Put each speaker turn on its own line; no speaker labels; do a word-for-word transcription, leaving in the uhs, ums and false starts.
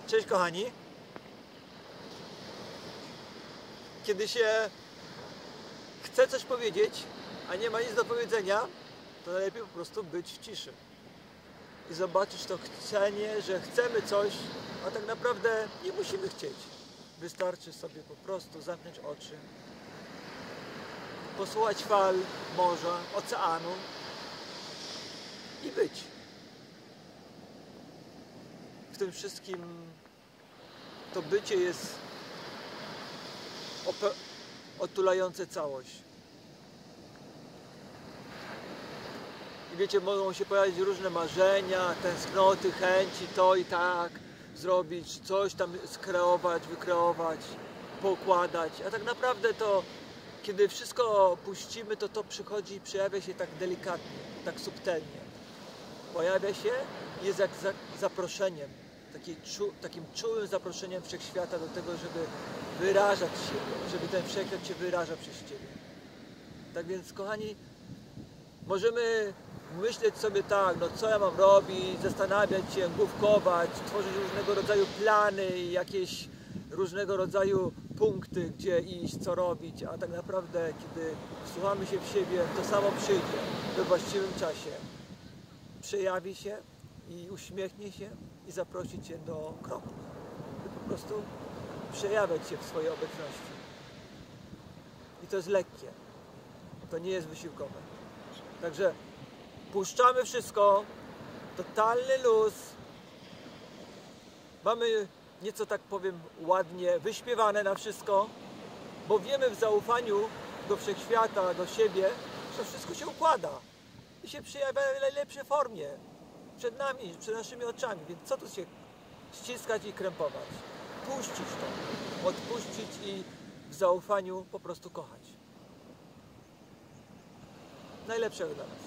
Cześć kochani. Kiedy się chce coś powiedzieć, a nie ma nic do powiedzenia, to najlepiej po prostu być w ciszy. I zobaczyć to chcenie, że chcemy coś, a tak naprawdę nie musimy chcieć. Wystarczy sobie po prostu zamknąć oczy, posłuchać fal morza, oceanu i być. W tym wszystkim to bycie jest otulające całość. I wiecie, mogą się pojawić różne marzenia, tęsknoty, chęci, to i tak zrobić, coś tam skreować, wykreować, poukładać. A tak naprawdę to, kiedy wszystko puścimy, to to przychodzi i przejawia się tak delikatnie, tak subtelnie. Pojawia się i jest jak zaproszeniem, taki, czu, takim czułym zaproszeniem Wszechświata do tego, żeby wyrażać się, żeby ten Wszechświat się wyraża przez Ciebie. Tak więc, kochani, możemy myśleć sobie tak, no co ja mam robić, zastanawiać się, główkować, tworzyć różnego rodzaju plany, jakieś różnego rodzaju punkty, gdzie iść, co robić, a tak naprawdę, kiedy wsłuchamy się w siebie, to samo przyjdzie we właściwym czasie. Przejawi się i uśmiechnie się i zaprosi Cię do kroku. By po prostu przejawiać się w swojej obecności. I to jest lekkie. To nie jest wysiłkowe. Także puszczamy wszystko. Totalny luz. Mamy nieco, tak powiem, ładnie wyśpiewane na wszystko, bo wiemy w zaufaniu do Wszechświata, do siebie, że wszystko się układa i się przejawia w najlepszej formie przed nami, przed naszymi oczami, więc co tu się ściskać i krępować? Puścić to, odpuścić i w zaufaniu po prostu kochać. Najlepszego dla nas.